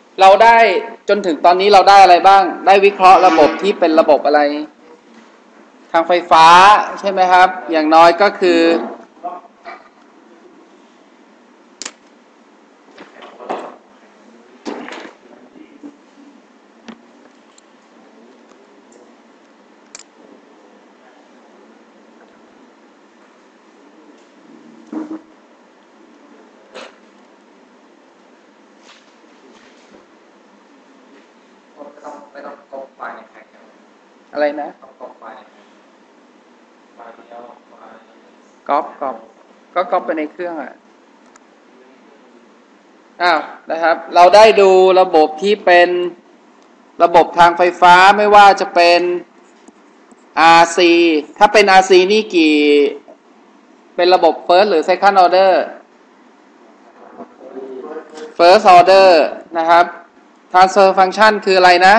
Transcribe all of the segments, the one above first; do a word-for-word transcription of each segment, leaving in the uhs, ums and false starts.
เราได้จนถึงตอนนี้เราได้อะไรบ้างได้วิเคราะห์ระบบที่เป็นระบบอะไรทางไฟฟ้าใช่ไหมครับอย่างน้อยก็คือไม่ต้องก๊อปไฟล์ในแพ็คอะไรนะต้องก๊อปไฟล์ในแพ็คไฟล์เดียวไฟล์ก๊อปก๊อปก็ก๊อปไปในเครื่องอ่ะอ้าวนะครับเราได้ดูระบบที่เป็นระบบทางไฟฟ้าไม่ว่าจะเป็น อาร์ ซี ถ้าเป็น อาร์ ซี นี่กี่เป็นระบบ first หรือ second order first order นะครับ transfer function คืออะไรนะ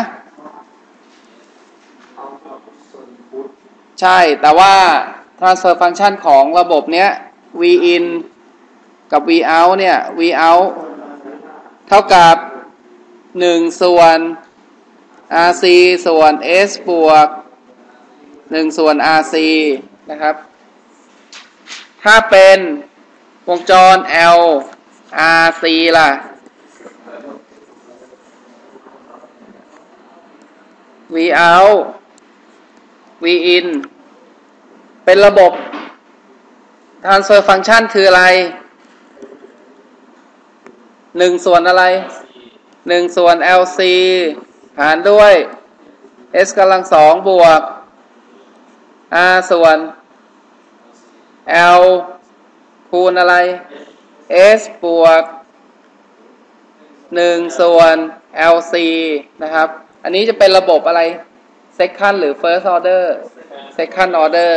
ใช่แต่ว่า transfer function ของระบบเนี้ย vin กับ vout เนี่ย vout เท่ากับหนึ่งส่วน อาร์ ซี ส่วน S บวกหนึ่งส่วน อาร์ ซี นะครับถ้าเป็นวงจร L อาร์ ซี ล่ะ vout vin เป็นระบบ transfer function คืออะไรหนึ่งส่วนอะไรหนึ่งส่วน แอล ซี หารด้วย S กำลังสองบวก R ส่วน L คูณอะไร S บวกหนึ่งส่วน แอล ซี นะครับอันนี้จะเป็นระบบอะไร second หรือ first order second order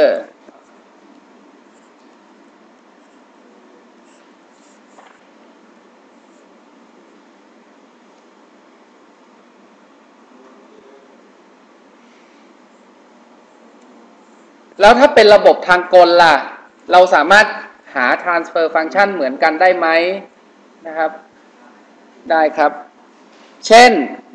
แล้วถ้าเป็นระบบทางกลล่ะเราสามารถหา transfer function เหมือนกันได้ไหมนะครับได้ครับเช่น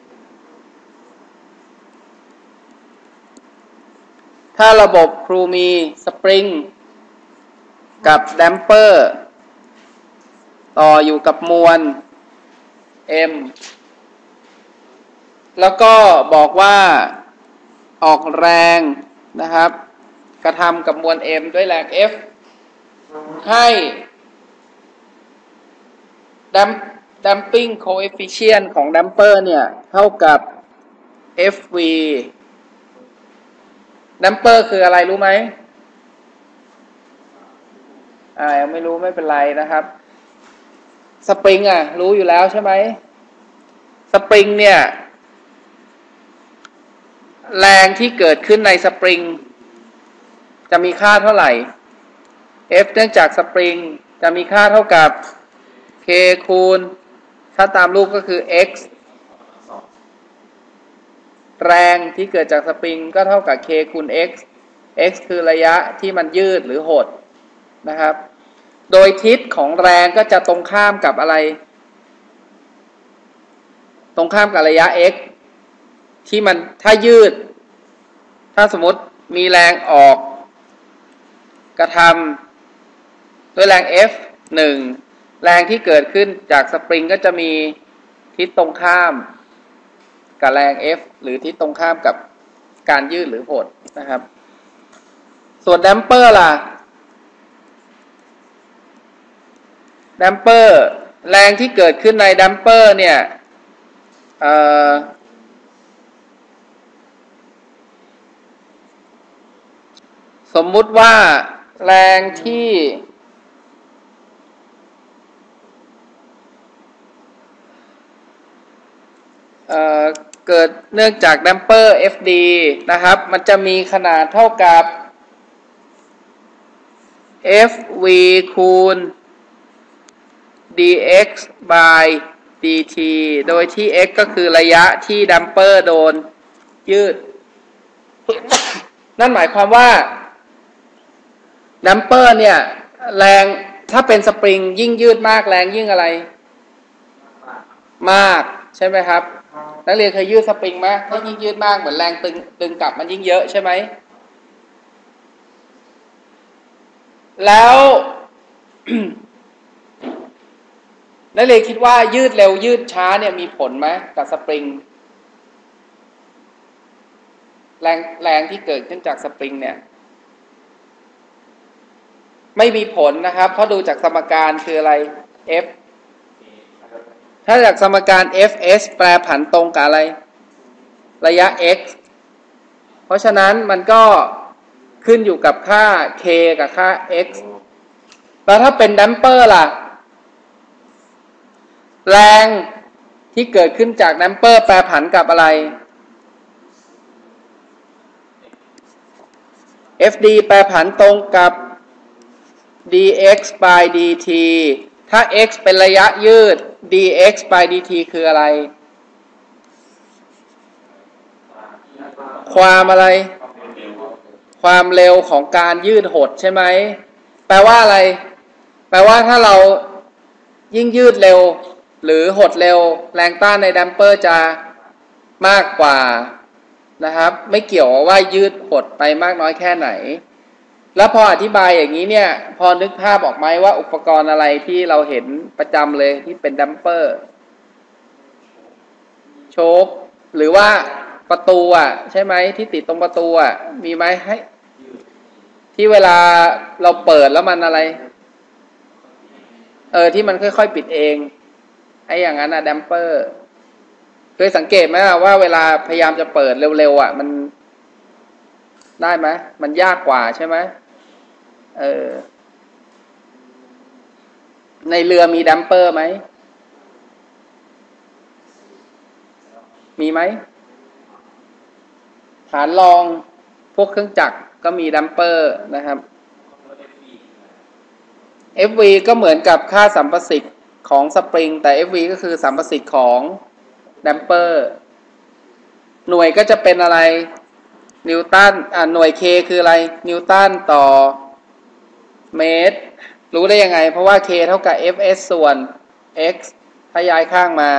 ถ้าระบบครูมีสปริงกับแดมเปอร์ต่ออยู่กับมวล M แล้วก็บอกว่าออกแรงนะครับกระทำกับมวล M ด้วยแรง F ให้ damping coefficient ของ damper เนี่ยเท่ากับ เอฟ วี damper คืออะไรรู้ไหมอ่ายังไม่รู้ไม่เป็นไรนะครับสปริงอ่ะรู้อยู่แล้วใช่ไหมสปริงเนี่ยแรงที่เกิดขึ้นในสปริงจะมีค่าเท่าไหร่ F เนื่องจากสปริงจะมีค่าเท่ากับ K คูณถ้าตามรูปก็คือ X แรงที่เกิดจากสปริงก็เท่ากับ K คูณ X X คือระยะที่มันยืดหรือหดนะครับโดยทิศของแรงก็จะตรงข้ามกับอะไรตรงข้ามกับระยะ x ที่มันถ้ายืดถ้าสมมติมีแรงออกกระทำด้วยแรง F หนึ่งแรงที่เกิดขึ้นจากสปริงก็จะมีทิศตรงข้ามกับแรง F หรือทิศตรงข้ามกับการยืดหรือหดนะครับส่วนแดมเปอร์ล่ะแดมเปอร์แรงที่เกิดขึ้นในแดมเปอร์เนี่ยสมมุติว่าแรงที่เอ่อเกิดเนื่องจากแดมเปอร์ เอฟ ดี นะครับมันจะมีขนาดเท่ากับ เอฟ วี คูณ dx by dt โดยที่ x ก็คือระยะที่ดัมเปอร์โดนยืด นั่นหมายความว่าดัมเปอร์เนี่ยแรงถ้าเป็นสปริงยิ่งยืดมากแรงยิ่งอะไรมากใช่ไหมครับนักเรียนเคยยืดสปริงไหมถ้ายิ่งยืดมากเหมือนแรงตึงดึงกลับมันยิ่งเยอะใช่ไหมแล้ว นักเรียนคิดว่ายืดเร็วยืดช้าเนี่ยมีผลไหมกับสปริงแรงแรงที่เกิดขึ้นจากสปริงเนี่ยไม่มีผลนะครับเพราะดูจากสมการคืออะไร F ถ้าจากสมการ เอฟ เอส แปรผันตรงกับอะไรระยะ x เพราะฉะนั้นมันก็ขึ้นอยู่กับค่า k กับค่า x แล้วถ้าเป็นดัมเปอร์ล่ะแรงที่เกิดขึ้นจากดัมเปอร์แปรผันกับอะไร เอฟ ดี แปรผันตรงกับ dx by dt ถ้า x เป็นระยะยืด dx by dt คืออะไรความอะไรความเร็วของการยืดหดใช่ไหมแปลว่าอะไรแปลว่าถ้าเรายิ่งยืดเร็วหรือหดเร็วแรงต้านในดัมเปอร์จะมากกว่านะครับไม่เกี่ยวว่ายืดหดไปมากน้อยแค่ไหนแล้วพออธิบายอย่างนี้เนี่ยพอนึกภาพออกไหมว่าอุปกรณ์อะไรที่เราเห็นประจำเลยที่เป็นดัมเปอร์โชคหรือว่าประตูอ่ะใช่ไหมที่ติดตรงประตูอ่ะมีไหมให้ที่เวลาเราเปิดแล้วมันอะไรเออที่มันค่อยๆปิดเองไอ้อย่างนั้นอะดัมเปอร์เคยสังเกตไหมว่าเวลาพยายามจะเปิดเร็วๆอ่ะมันได้ไหมมันยากกว่าใช่ไหมเออในเรือมีดัมเปอร์ไหมมีไหมฐานรองพวกเครื่องจักรก็มีดัมเปอร์นะครับ เอฟ วี ก็เหมือนกับค่าสัมประสิทธิ์ของสปริงแต่ เอฟ วี ก็คือสัมประสิทธิ์ของดัมเปอร์หน่วยก็จะเป็นอะไรนิวตันอ่าหน่วย K คืออะไรนิวตันต่อเมตรรู้ได้ยังไงเพราะว่า K เท่ากับ เอฟ เอส ส่วน x ถ้าย้ายข้างมา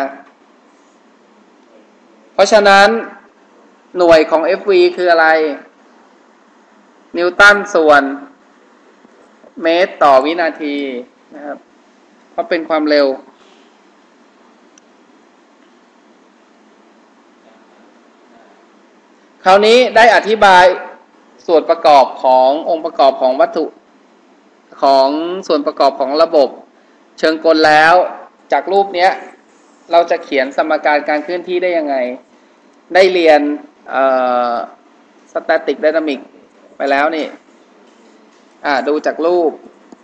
เพราะฉะนั้นหน่วยของ เอฟ วี คืออะไรนิวตันส่วนเมตรต่อวินาทีนะครับเพราะเป็นความเร็วคราวนี้ได้อธิบายส่วนประกอบขององค์ประกอบของวัตถุของส่วนประกอบของระบบเชิงกลแล้วจากรูปนี้เราจะเขียนสมการการเคลื่อนที่ได้ยังไงได้เรียนเอ่อ static dynamic ไปแล้วนี่อ่าดูจากรูป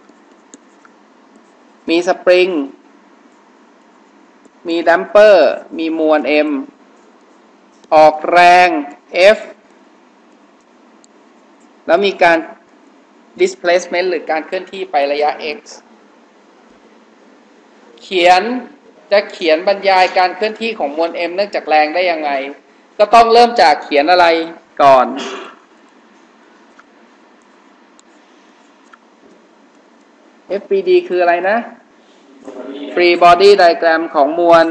มีสปริงมีดัมเปอร์มีมวล M ออกแรง F แล้วมีการ displacement หรือการเคลื่อนที่ไประยะ x เขียนจะเขียนบรรยายการเคลื่อนที่ของมวล M เนื่องจากแรงได้ยังไงก็ต้องเริ่มจากเขียนอะไรก่อน เอฟ บี ดี คืออะไรนะ Free Body Diagram ของมวล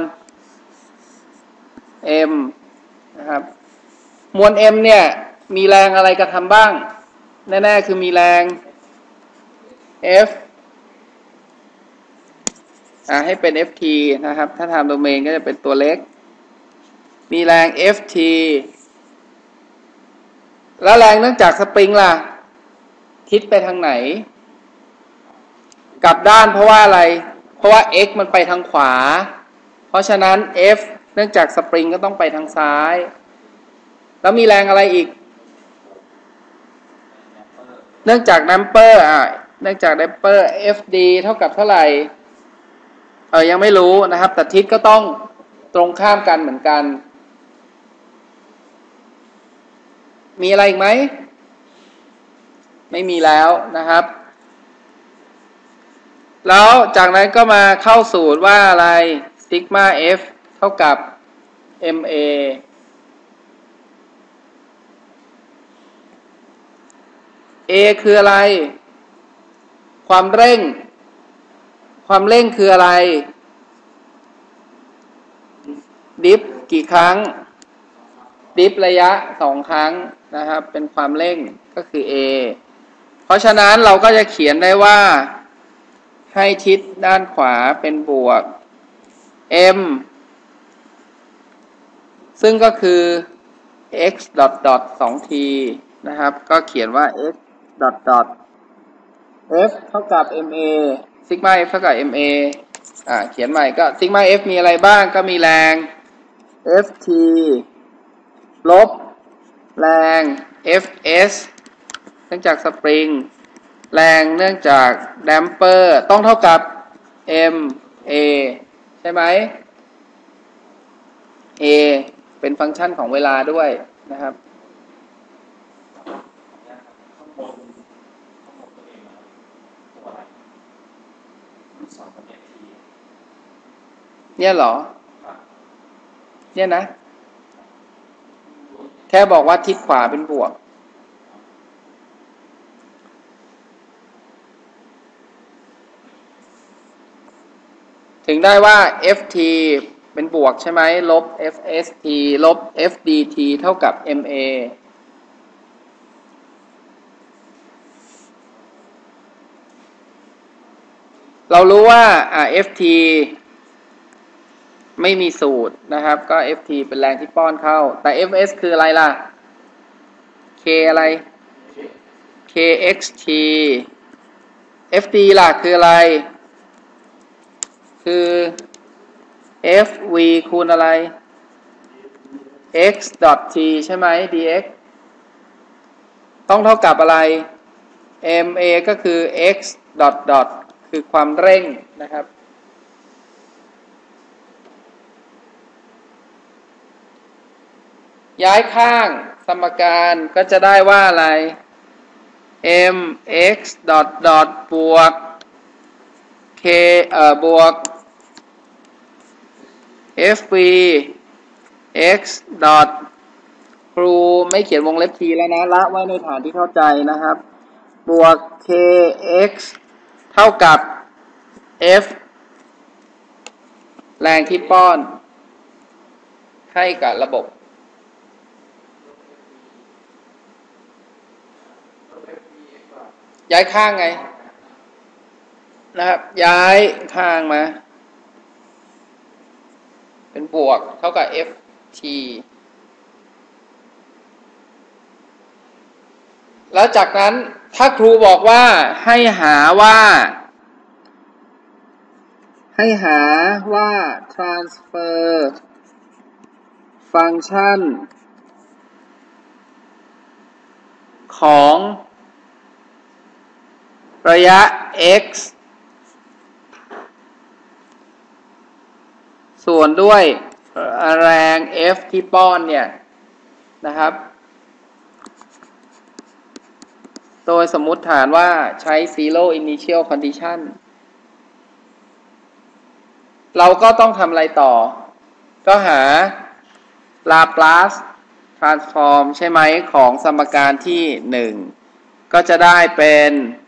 M นะครับมวล M เนี่ยมีแรงอะไรกระทำบ้างแน่ๆคือมีแรง F อ่าให้เป็น เอฟ ที นะครับถ้าทำโดเมนก็จะเป็นตัวเล็กมีแรง เอฟ ที แล้วแรงเนื่องจากสปริงล่ะทิศไปทางไหนกลับด้านเพราะว่าอะไรเพราะว่า x มันไปทางขวาเพราะฉะนั้น F เนื่องจากสปริงก็ต้องไปทางซ้ายแล้วมีแรงอะไรอีกเนื่องจากดัมเปอร์อ่ะเนื่องจากดัมเปอร์ เอฟ ดี เท่ากับเท่าไหร่เออยังไม่รู้นะครับแต่ทิศก็ต้องตรงข้ามกันเหมือนกันมีอะไรอีกไหมไม่มีแล้วนะครับแล้วจากนั้นก็มาเข้าสูตรว่าอะไรซิกมา F เท่ากับ เอ็ม เอ A คืออะไรความเร่งความเร่งคืออะไรดิฟกี่ครั้งดิฟระยะสองครั้งนะครับเป็นความเร่งก็คือ a เพราะฉะนั้นเราก็จะเขียนได้ว่าให้ทิศด้านขวาเป็นบวก m ซึ่งก็คือ x ดอทดอทสองที นะครับก็เขียนว่า x ดอทดอท f เท่ากับ ma ซิกมา f เท่ากับ ma อ่าเขียนใหม่ก็ซิกมา f มีอะไรบ้างก็มีแรง ft ลบแรง fs เนื่องจากสปริงแรงเนื่องจากแดมเปอร์ต้องเท่ากับ ma ใช่ไหม a เป็นฟังก์ชันของเวลาด้วยนะครับข้างบนข้างบนตัวเองตัวอะไรลูกศรตัวนี้ทีเนี่ยเหรอเนี่ยนะแค่บอกว่าทิศขวาเป็นบวกถึงได้ว่า ft เป็นบวกใช่ไหมลบ fst ลบ fdt เท่ากับ ma เรารู้ว่าอ่า ft ไม่มีสูตรนะครับก็ ft เป็นแรงที่ป้อนเข้าแต่ fs คืออะไรล่ะ k อะไร kxt fd ล่ะคืออะไรคือ fv คูณอะไร x dot t ใช่ไหม dx ต้องเท่ากับอะไร ma ก็คือ x dot dot คือความเร่งนะครับย้ายข้างสมการก็จะได้ว่าอะไร mx dot dot บวก k เอ่อบวก fv x dot ครูไม่เขียนวงเล็บทีแล้วนะละไว้ในฐานที่เข้าใจนะครับบวก kx เท่ากับ f แรงที่ป้อนให้กับระบบย้ายข้างไงนะครับย้ายข้างมาเป็นบวกเท่ากับ ft แล้วจากนั้นถ้าครูบอกว่าให้หาว่าให้หาว่า transfer function ของระยะ x ส่วนด้วยแรง f ที่ป้อนเนี่ยนะครับโดยสมมุติฐานว่าใช้ zero initial condition เราก็ต้องทำอะไรต่อก็หา Laplace transform ใช่ไหมของสมการที่หนึ่งก็จะได้เป็น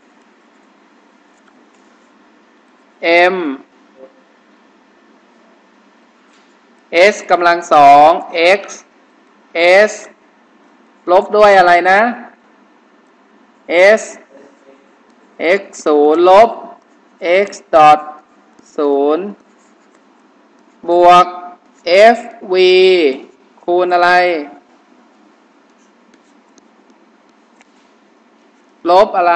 m s กำลังสอง x s ลบด้วยอะไรนะ s x ศูนย์ลบ x ดอทศูนย์บวก fv คูณอะไรลบอะไร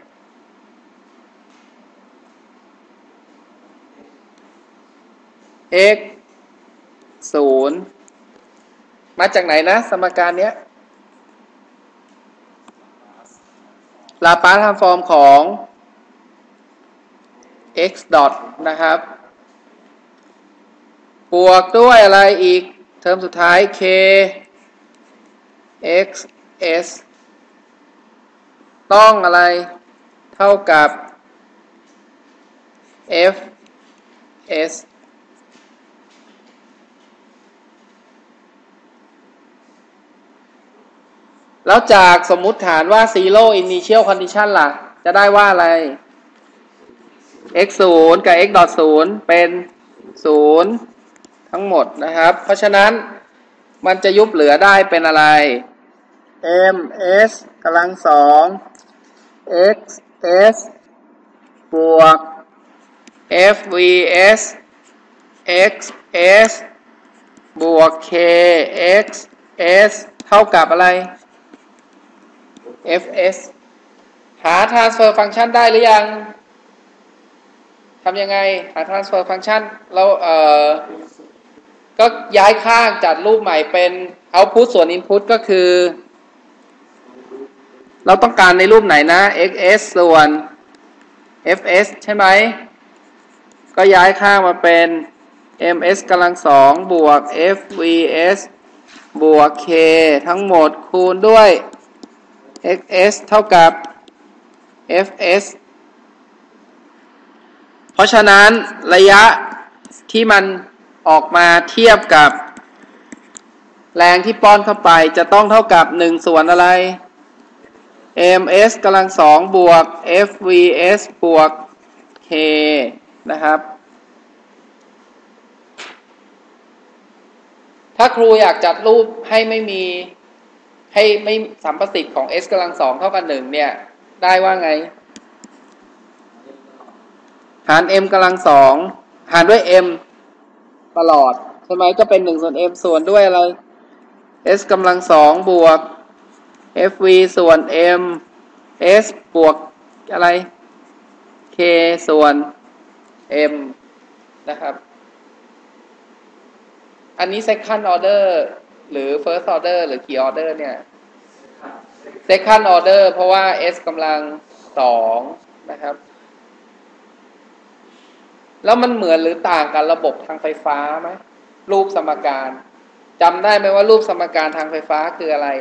x ศูนย์มาจากไหนนะสมการเนี้ยลาปาสทรานส์ฟอร์มของ x ดอทนะครับบวกด้วยอะไรอีกเทอมสุดท้าย k x s ต้องอะไรเท่ากับ f s แล้วจากสมมุติฐานว่า zero initial condition ล่ะจะได้ว่าอะไร x ศูนย์กับ x ดอทศูนย์เป็นศูนย์ทั้งหมดนะครับเพราะฉะนั้นมันจะยุบเหลือได้เป็นอะไร ms กำลังสอง xs บวก fvs xs บวก kxs เท่ากับอะไร fs หา transfer function ได้หรือยังทำยังไงหา transfer function เราเอ่อก็ย้ายข้างจัดรูปใหม่เป็น output ส่วน input ก็คือเราต้องการในรูปไหนนะ xs ส่วน fs ใช่ไหมก็ย้ายข้างมาเป็น ms กำลังสองบวก fvs บวก k ทั้งหมดคูณด้วย xs เท่ากับ fs เพราะฉะนั้นระยะที่มันออกมาเทียบกับแรงที่ป้อนเข้าไปจะต้องเท่ากับหนึ่งส่วนอะไร ms กำลังสองบวก fvs บวก k นะครับถ้าครูอยากจัดรูปให้ไม่มีให้ไม่สัมประสิทธิ์ของ s กำลังสองเท่ากับหนึ่งเนี่ยได้ว่าไงหาร m กำลังสองหารด้วย m ตลอดใช่ไหมก็เป็นหนึ่งส่วน m ส่วนด้วยอะไร s กำลังสองบวก fv ส่วน m s บวกอะไร k ส่วน m นะครับอันนี้ second order หรือ first order หรือ กี่ order เนี่ย second order เพราะว่า s กำลังสองนะครับแล้วมันเหมือนหรือต่างกับระบบทางไฟฟ้าไหมรูปสมการจำได้ไหมว่ารูปสมการทางไฟฟ้าคืออะไร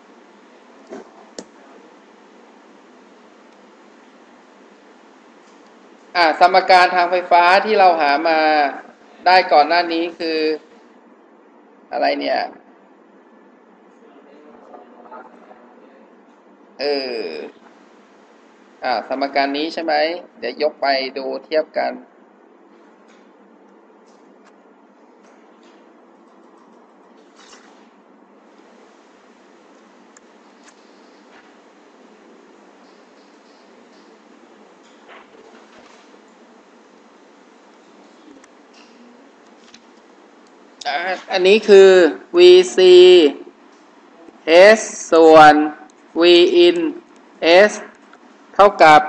อ่าสมการทางไฟฟ้าที่เราหามาได้ก่อนหน้านี้คืออะไรเนี่ยเอออ่าสมการนี้ใช่ไหมเดี๋ยวยกไปดูเทียบกันอันนี้คือ vc s ส่วน v in s เท่ากับ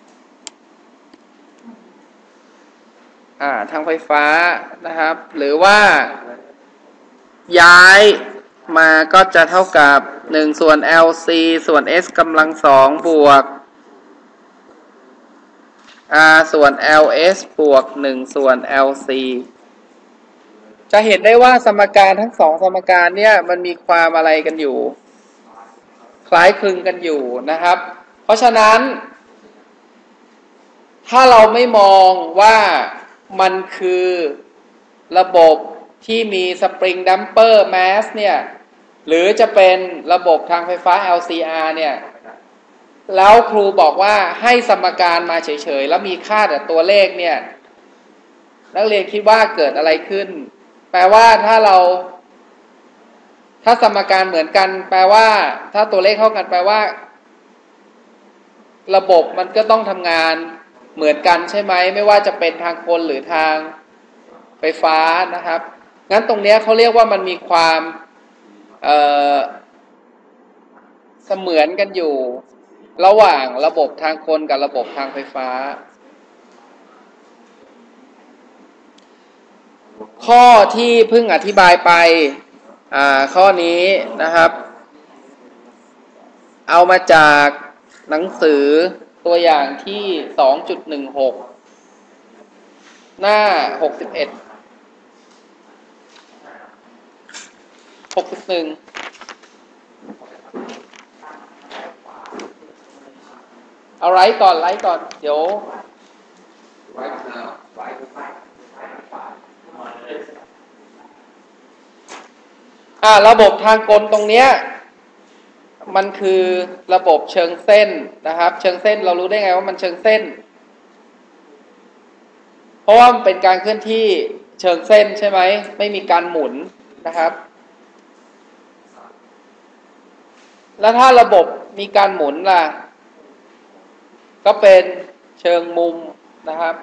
อ่าทางไฟฟ้านะครับหรือว่าย้ายมาก็จะเท่ากับหนึ่งส่วน lc ส่วน s กำลังสองบวก r ส่วน ls บวกหนึ่งส่วน lcจะเห็นได้ว่าสมการทั้งสองสมการเนี่ยมันมีความอะไรกันอยู่คล้ายคลึงกันอยู่นะครับเพราะฉะนั้นถ้าเราไม่มองว่ามันคือระบบที่มีสปริงดัมเปอร์แมสเนี่ยหรือจะเป็นระบบทางไฟฟ้า แอล ซี อาร์ เนี่ยแล้วครูบอกว่าให้สมการมาเฉยๆแล้วมีค่าแต่ตัวเลขเนี่ยนักเรียนคิดว่าเกิดอะไรขึ้นแปลว่าถ้าเราถ้าสมการเหมือนกันแปลว่าถ้าตัวเลขเท่ากันแปลว่าระบบมันก็ต้องทำงานเหมือนกันใช่ไหมไม่ว่าจะเป็นทางคนหรือทางไฟฟ้านะครับงั้นตรงนี้เขาเรียกว่ามันมีความเอ่อเสมือนกันอยู่ระหว่างระบบทางคนกับระบบทางไฟฟ้าข้อที่เพิ่งอธิบายไปอ่าข้อนี้นะครับเอามาจากหนังสือตัวอย่างที่ สองจุดหนึ่งหก หน้าหกสิบเอ็ด หกสิบเอ็ดเอาไลฟ์ก่อนไลฟ์ก่อนเดี๋ยวอ่าระบบทางกลตรงเนี้ยมันคือระบบเชิงเส้นนะครับเชิงเส้นเรารู้ได้ไงว่ามันเชิงเส้นเพราะว่ามันเป็นการเคลื่อนที่เชิงเส้นใช่ไหมไม่มีการหมุนนะครับแล้วถ้าระบบมีการหมุนล่ะก็เป็นเชิงมุมนะครับ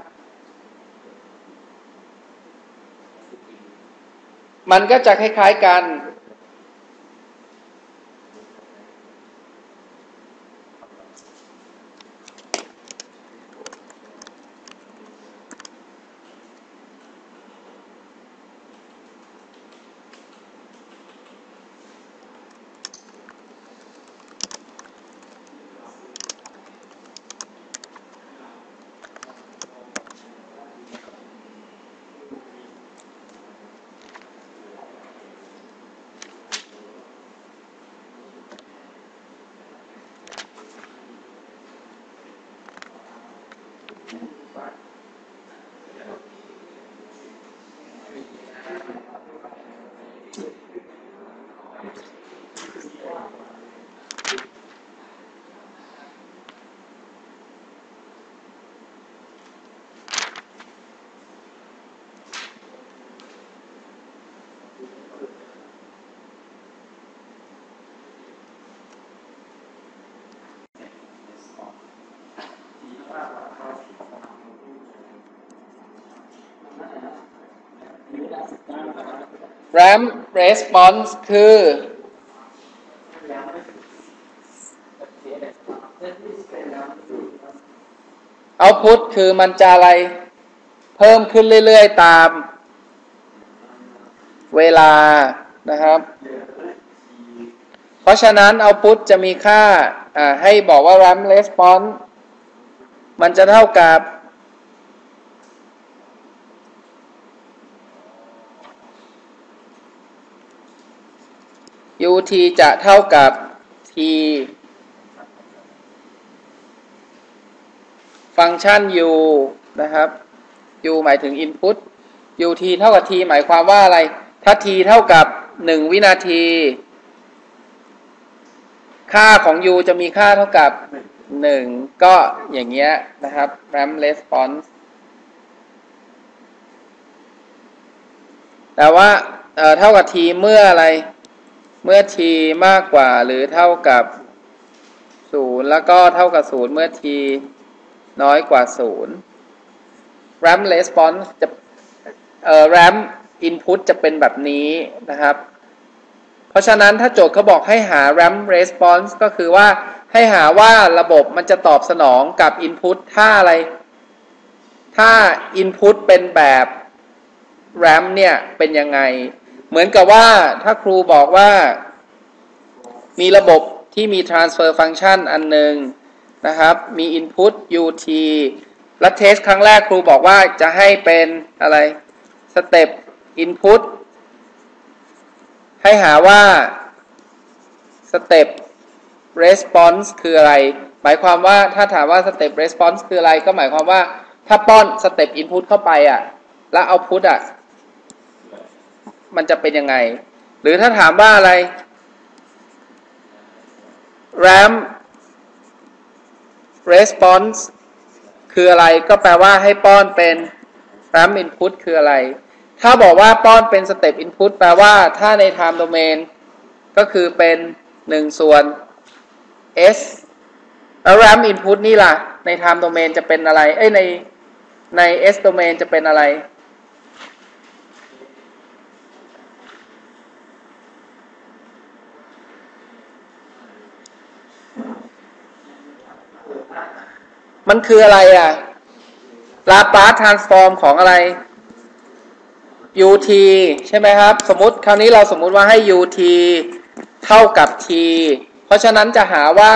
มันก็จะคล้ายๆกันramp response คือ output คือมันจะอะไรเพิ่มขึ้นเรื่อยๆตามเวลานะครับเพราะฉะนั้น output จะมีค่าให้บอกว่า ramp response มันจะเท่ากับ ut จะเท่ากับ t ฟังก์ชัน u นะครับ u หมายถึง input ut เท่ากับ t หมายความว่าอะไรถ้า t เท่ากับหนึ่งวินาทีค่าของ u จะมีค่าเท่ากับหนึ่งก็อย่างเงี้ยนะครับ ramp response แต่ว่าเอ่อเท่ากับ t เมื่ออะไรเมื่อ t มากกว่าหรือเท่ากับศูนย์แล้วก็เท่ากับศูนย์เมื่อ t น้อยกว่าศูนย์ ramp response จะเอ่อ ramp input จะเป็นแบบนี้นะครับเพราะฉะนั้นถ้าโจทย์เขาบอกให้หา ramp response ก็คือว่าให้หาว่าระบบมันจะตอบสนองกับ input ถ้าอะไรถ้า input เป็นแบบ ramp เนี่ยเป็นยังไงเหมือนกับว่าถ้าครูบอกว่ามีระบบที่มี transfer function อันหนึ่งนะครับมี input ut และเทสครั้งแรกครูบอกว่าจะให้เป็นอะไร step input ให้หาว่า step response คืออะไรหมายความว่าถ้าถามว่า step response คืออะไรก็หมายความว่าถ้าป้อน step input เข้าไปอ่ะแล้ว output อ่ะมันจะเป็นยังไงหรือถ้าถามว่าอะไร ramp response คืออะไรก็แปลว่าให้ป้อนเป็น ramp input คืออะไรถ้าบอกว่าป้อนเป็น step input แปลว่าถ้าใน time domain ก็คือเป็นหนึ่งส่วน s แล้ว ramp input นี่ล่ะใน time domain จะเป็นอะไรเอ้ยในใน s domain จะเป็นอะไรมันคืออะไรอ่ะ Laplace transform ของอะไร ut ใช่ไหมครับสมมุติคราวนี้เราสมมุติว่าให้ ut เท่ากับ t เพราะฉะนั้นจะหาว่า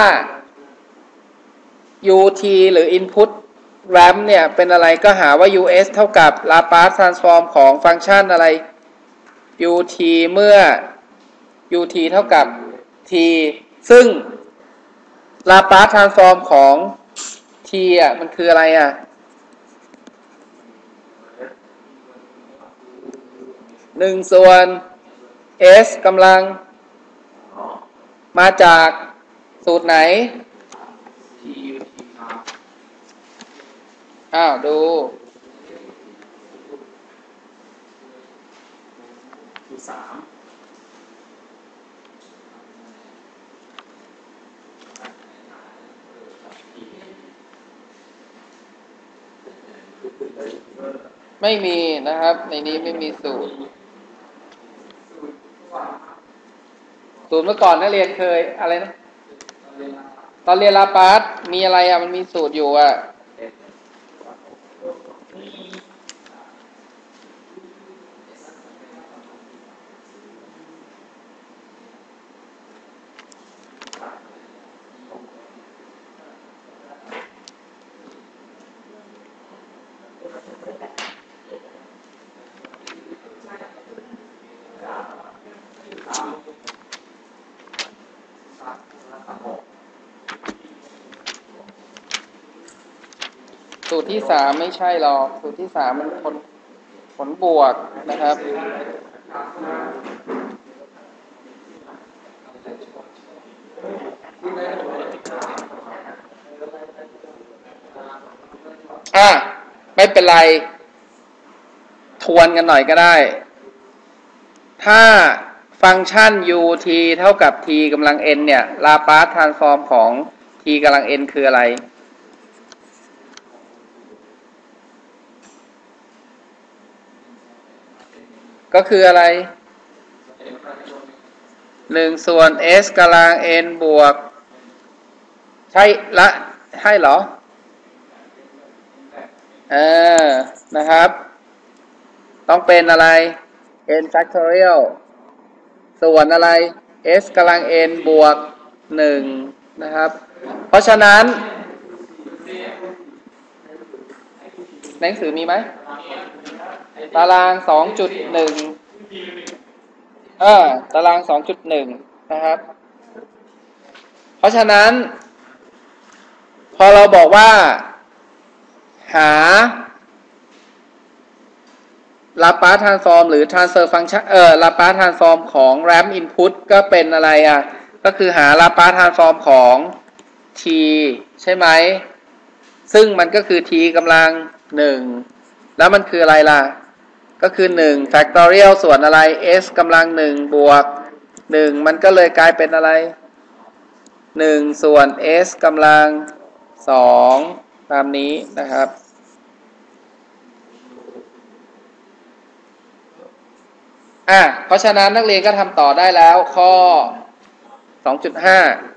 ut หรือ input ramp เนี่ยเป็นอะไรก็หาว่า us เท่ากับ Laplace transform ของฟังก์ชันอะไร ut เมื่อ ut เท่ากับ t ซึ่ง Laplace transform ของ t อ่ะมันคืออะไรอ่ะหนึ่งส่วน s กำลังมาจากสูตรไหนอ้าวดูสามไม่มีนะครับในนี้ไม่มีสูตรสูตรเมื่อก่อนนักเรียนเคยอะไรนะตอนเรียนลาปาสมีอะไรอ่ะมันมีสูตรอยู่อ่ะสูตรที่สามไม่ใช่หรอกสูตรที่สามมันผลผลบวกนะครับอ่ะไม่เป็นไรทวนกันหน่อยก็ได้ถ้าฟังก์ชัน ut เท่ากับ t กำลัง n เนี่ยลาปาสทรานส์ฟอร์มของ t กำลัง n คืออะไรก็คืออะไรหนึ่งส่วน s กำลัง n บวกใช่ละใช่เหรอเออนะครับต้องเป็นอะไร n factorial ส่วนอะไร s กำลัง n บวกหนึ่งนะครับเพราะฉะนั้นหนังสือมีไหมตาราง สองจุดหนึ่ง เออตาราง สองจุดหนึ่ง นะครับเพราะฉะนั้นพอเราบอกว่าหาลาปาสทรานส์ฟอร์มหรือ transfer function เอ่อลาปาสทรานส์ฟอร์มของ ramp input ก็เป็นอะไรอ่ะก็คือหาลาปาสทรานส์ฟอร์มของ t ใช่ไหมซึ่งมันก็คือ t กำลังหนึ่งแล้วมันคืออะไรล่ะก็คือหนึ่ง factorial ส่วนอะไร s กำลังหนึ่งบวกหนึ่งมันก็เลยกลายเป็นอะไรหนึ่งส่วน s กำลังสองตามนี้นะครับอ่ะเพราะฉะนั้นนักเรียนก็ทำต่อได้แล้วข้อ สองจุดห้า